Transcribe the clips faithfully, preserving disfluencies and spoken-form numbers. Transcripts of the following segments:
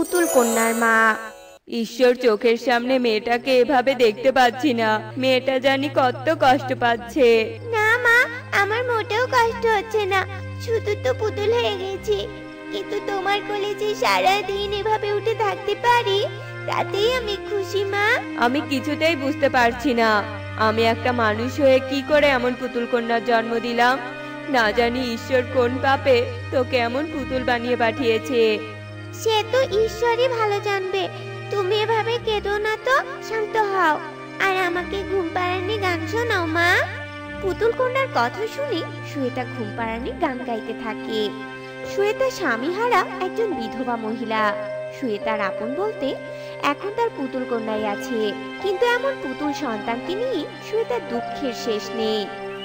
পুতুল কন্যার মা। ঈশ্বর, চোখের সামনে মেয়েটাকে এভাবে দেখতে পাচ্ছি না। মেয়েটা জানি কত কষ্ট পাচ্ছে। না মা, আমার মোটেও কষ্ট হচ্ছে না, শুধু তো পুতুল হয়ে গেছি। কিন্তু তোমার কোলে যে সারাদিন এভাবে উঠে থাকতে পারি, তাতেই আমি খুশি মা। আমি কিছুতেই বুঝতে পারছি না, আমি একটা মানুষ হয়ে কি করে এমন পুতুল কন্যার জন্ম দিলাম। না জানি ঈশ্বর কোন পাপে তোকে এমন পুতুল বানিয়ে পাঠিয়েছে। সে তো ঈশ্বরই ভালো জানবে। তুমি এভাবে কেঁদো না তো, শান্ত হও আর আমাকে ঘুম পাড়ানি গান শোনাও মা। পুতুল কন্যার কথা শুনে শ্বেতা ঘুম পাড়ানি গান গাইতে থাকে। শ্বেতা স্বামীহারা একজন বিধবা মহিলা। শ্বেতার আপন বলতে এখন তার পুতুল কন্যাই আছে, কিন্তু এমন পুতুল সন্তানকে নিয়ে শ্বেতার দুঃখের শেষ নেই।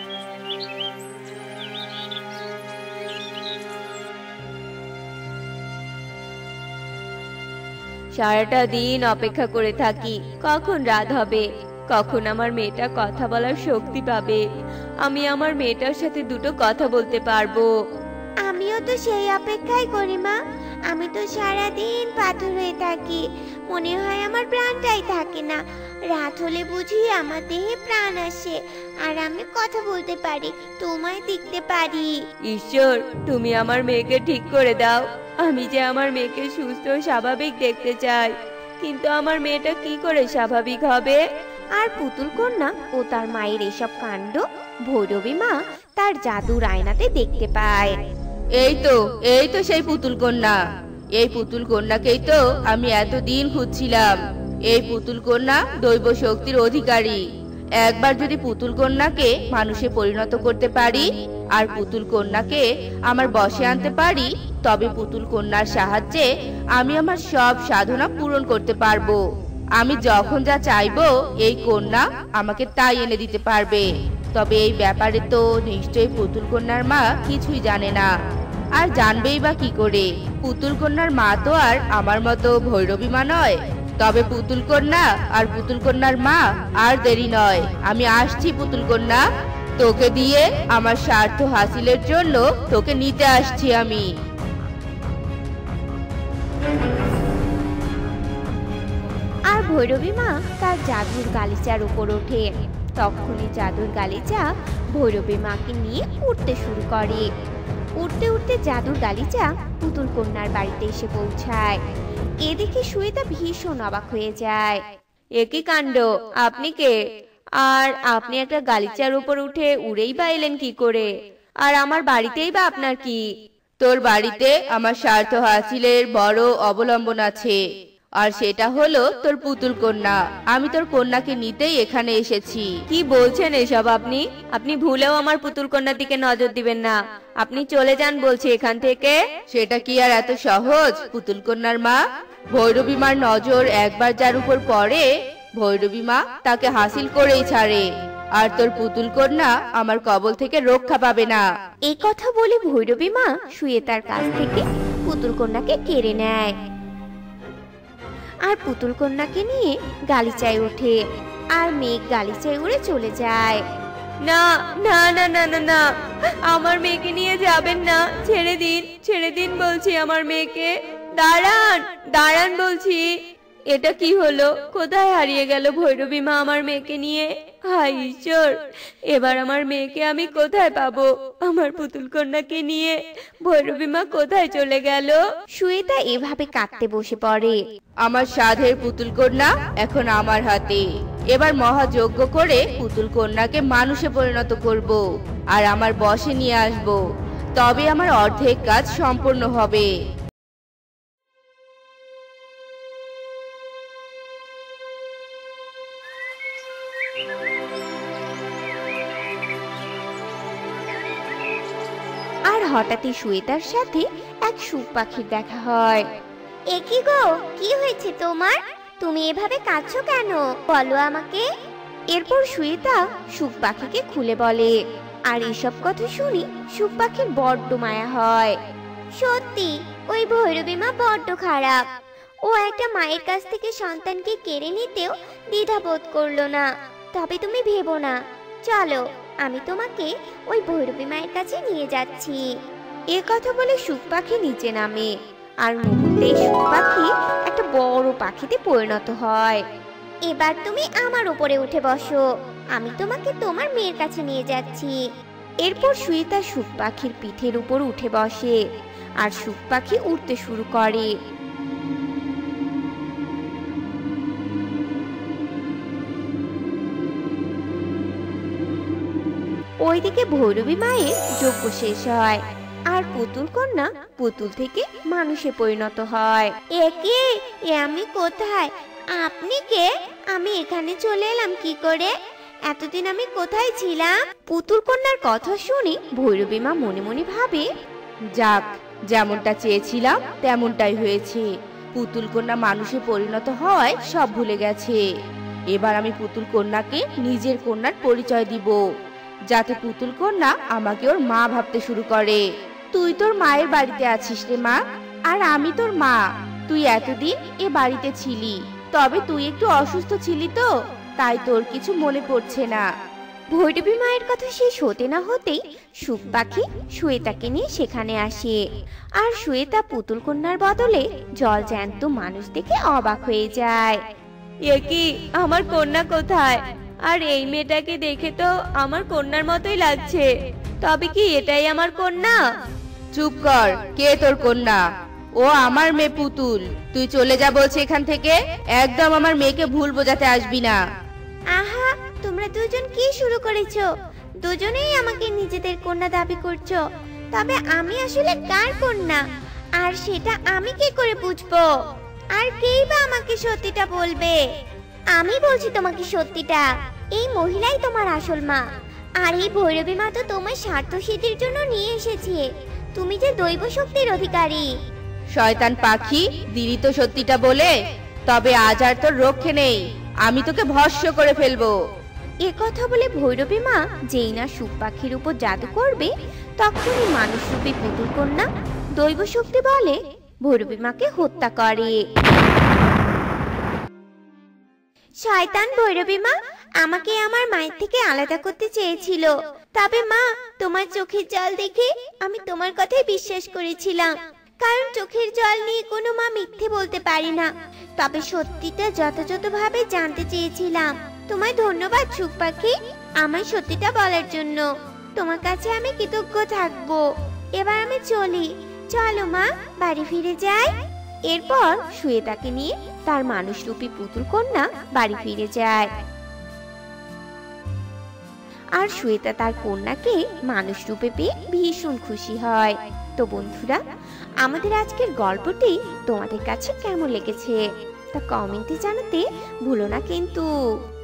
সারাটা দিন অপেক্ষা করে থাকি কখন রাত হবে, কখন আমার মেয়েটা কথা বলার শক্তি পাবে, আমি আমার মেয়েটার সাথে দুটো কথা বলতে পারবো। আমিও তো সেই অপেক্ষাই করি মা। আমি তো সারাদিন পাথর হয়ে থাকি, মনে হয় আমার প্রাণটাই থাকে না। রাত হলে বুঝি আমার দেহে প্রাণ আসে আর আমি কথা বলতে পারি, তোমায় দেখতে পারি। ঈশ্বর, তুমি আমার মেয়েকে ঠিক করে দাও। আমি যে আমার মেয়েকে সুস্থ ও স্বাভাবিক দেখতে চাই, কিন্তু আমার মেয়েটা কি করে স্বাভাবিক হবে? আর পুতুল কন্যা ও তার মায়ের এসব কাণ্ড ভৈরবী মা তার জাদুর আয়নাতে দেখতে পায়। এই তো এই তো সেই পুতুল কন্যা। এই পুতুল কন্যাকেই তো আমি এতদিন খুঁজছিলাম। এই পুতুল কন্যা দৈব শক্তির অধিকারী। একবার যদি পুতুল কন্যাকে মানুষে পরিণত করতে পারি আর পুতুল কন্যাকে আমার বশে আনতে পারি, তবে পুতুল কন্যার সাহায্যে আমি আমার সব সাধনা পূরণ করতে পারবো। আমি যখন যা চাইবো এই কন্যা আমাকে তাই এনে দিতে পারবে। তবে এই ব্যাপারে তো নিশ্চয়ই পুতুল কন্যার মা কিছুই জানে না, আর জানবেই বা কি করে? পুতুল কন্যার মা তো আর আমার মতো ভৈরবী মা নয়। তবে পুতুল কন্যা আর পুতুল কন্যার মা, আর দেরি নয়, আমি আসছি পুতুল কন্যা। তোকে দিয়ে আমার স্বার্থ হাসিলের জন্য তোকে নিতে আসছি আমি। আর ভৈরবী মা তার জাদুর গালিচার উপর ওঠে। তখনই জাদুর গালিচা ভৈরবী মাকে নিয়ে উঠতে শুরু করে। উঠতে উঠতে জাদুর গালিচা পুতুল কন্যার বাড়িতে এসে পৌঁছায়। এদিকে শ্বেতা ভীষণ অবাক হয়ে যায়। এ কি কাণ্ড! আপনি কে? আর আপনি একটা গালিচার উপর উঠে উড়েই বা এলেন কি করে? আর আমার বাড়িতেই বা আপনার কি? তোর বাড়িতে আমার স্বার্থ হাসিলের বড় অবলম্বন আছে, আর সেটা হলো তোর পুতুল কন্যা। আমি তোর কন্যাকে নিতেই এখানে এসেছি। কি বলছেন এসব আপনি? আপনি ভুলেও আমার পুতুল কন্যার দিকে নজর দিবেন না। আপনি চলে যান বলছি এখান থেকে। সেটা কি আর এত সহজ পুতুল কন্যার মা? ভৈরবী মার নজর একবার যার উপর পড়ে, ভৈরবী মা তাকে হাসিল করেই ছাড়ে। আর তোর পুতুল কন্যা আমার কবল থেকে রক্ষা পাবে না। এই কথা বলে ভৈরবী মা শুয়ে তার কাছ থেকে পুতুল কন্যাকে কেড়ে নেয় আর পুতুল কন্যাকে নিয়ে গালিচায় ওঠে। আর মেঘ গালিচায় উড়ে চলে যায়। না না না না না না, আমার মেয়েকে নিয়ে যাবেন না। ছেড়ে দিন, ছেড়ে দিন বলছি আমার মেয়েকে। দাঁড়ান দাঁড়ান বলছি। এটা কি হলো? কোথায় হারিয়ে গেল ভৈরবী মা আমার মেয়েকে নিয়ে? হায় ঈশ্বর, এবার আমার মেয়েকে আমি কোথায় পাবো? আমার পুতুল কন্যাকে নিয়ে ভৈরবী মা কোথায় চলে গেল? শ্বেতা এভাবে কাঁদতে বসে পড়ে। আমার সাধের পুতুল কন্যা এখন আমার হাতে। এবার মহাযজ্ঞ করে পুতুল কন্যাকে মানুষে পরিণত করব আর আমার বশে নিয়ে আসব, তবে আমার অর্ধেক কাজ সম্পূর্ণ হবে। আর হঠাৎই শ্বেতার সাথে এক সুখ পাখির দেখা হয়। এ কি গো, কি হয়েছে তোমার? তুমি এভাবে কাঁদছো কেন, বলো আমাকে। এরপর শ্বেতা সুখ পাখিকে খুলে বলে। আর এসব কথা শুনি সুখ পাখির বড্ড মায়া হয়। সত্যি ওই ভৈরবী মা বড্ড খারাপ। ও একটা মায়ের কাছ থেকে সন্তানকে কেড়ে নিতেও দ্বিধাবোধ করলো না। তবে তুমি ভেবো না, চলো আমি তোমাকে ওই ভৈরবী মায়ের কাছে নিয়ে যাচ্ছি। এ কথা বলে সুখ পাখি নিচে নামে আর মুহূর্তেই সুখ পাখি একটা বড় পাখিতে পরিণত হয়। এবার তুমি আমার উপরে উঠে বসো, আমি তোমাকে তোমার মেয়ের কাছে নিয়ে যাচ্ছি। এরপর সুয়েতা সুখ পাখির পিঠের উপর উঠে বসে আর সুখ পাখি উড়তে শুরু করে। ওইদিকে ভৈরবী মায়ের যজ্ঞ শেষ হয় আর পুতুল কন্যা পুতুল থেকে মানুষে পরিণত হয়। একে এ আমি কোথায়? আপনি কে? আমি এখানে চলে এলাম কি করে? এতদিন আমি কোথায় ছিলাম? পুতুল কন্যার কথা শুনে ভৈরবী মা মনে মনে ভাবে, যাক, যেমনটা চেয়েছিলাম তেমনটাই হয়েছে। পুতুল কন্যা মানুষে পরিণত হয় সব ভুলে গেছে। এবার আমি পুতুল কন্যাকে নিজের কন্যার পরিচয় দিব, যাতে পুতুল কন্যা আমাকে ওর মা ভাবতে শুরু করে। তুই তোর মায়ের বাড়িতে আছিস রে মা, আর আমি তোর মা। তুই এতদিন এ বাড়িতে ছিলি, তবে তুই একটু অসুস্থ ছিলি তো, তাই তোর কিছু মনে পড়ছে না। ভৈরবী মায়ের কথা শেষ হতে না হতেই সুখ পাখি সুয়েতাকে নিয়ে সেখানে আসে। আর সুয়েতা পুতুল কন্যার বদলে জল জ্যান্ত মানুষ দেখে অবাক হয়ে যায়। এ কি, আমার কন্যা কোথায়? আর এই মেয়েটাকে দেখে তো আমার কন্যার মতোই লাগছে, তবে কি এটাই আমার কন্যা? চুপ কর, কে তোর কন্যা? ও আমার মেয়ে পুতুল। তুই চলে যা বলছি এখান থেকে। একদম আমার মেয়েকে ভুল বোঝাতে আসবি না। আহা, তোমরা দুজন কি শুরু করেছো? দুজনেই আমাকে নিজেদের কন্যা দাবি করছো, তবে আমি আসলে কার কন্যা আর সেটা আমি কি করে বুঝবো? আর কেই বা আমাকে সত্যিটা বলবে? আমি বলছি তোমাকে সত্যিটা, এই মহিলাই তোমার আসল মা। আর এই ভৈরবী মা তো তোমার স্বার্থ সিদ্ধির জন্য নিয়ে এসেছে। তুমি যে দৈব শক্তির অধিকারী। শয়তান পাখি, দিলি তো সত্যিটা বলে, তবে আজ আর তোর রক্ষে নেই। আমি তোকে ভস্ম করে ফেলবো। এ কথা বলে ভৈরবী মা যেই না সুখ পাখির উপর জাদু করবে, তখনই মানুষরূপী পুতুল কন্যা দৈব শক্তি বলে ভৈরবী মাকে হত্যা করে। শয়তান ভৈরবী মা আমাকে আমার মায়ের থেকে আলাদা করতে চেয়েছিল, তবে মা তোমার চোখের জল দেখে আমি তোমার কথাই বিশ্বাস করেছিলাম, কারণ চোখের জল নিয়ে কোনো মা মিথ্যে বলতে পারে না। তবে সত্যিটা যথাযথভাবে জানতে চেয়েছিলাম। তোমায় ধন্যবাদ সুখ পাখি, আমার সত্যিটা বলার জন্য। তোমার কাছে আমি কৃতজ্ঞ থাকবো। এবার আমি চলি, চলো মা বাড়ি ফিরে যাই। এরপর সুয়েতাকে নিয়ে তার মানুষরূপী পুতুল কন্যা বাড়ি ফিরে যায়। আর সুয়েতা তার কন্যাকে মানুষ রূপে পেয়ে ভীষণ খুশি হয়। তো বন্ধুরা, আমাদের আজকের গল্পটি তোমাদের কাছে কেমন লেগেছে তা কমেন্টে জানাতে ভুলো না কিন্তু।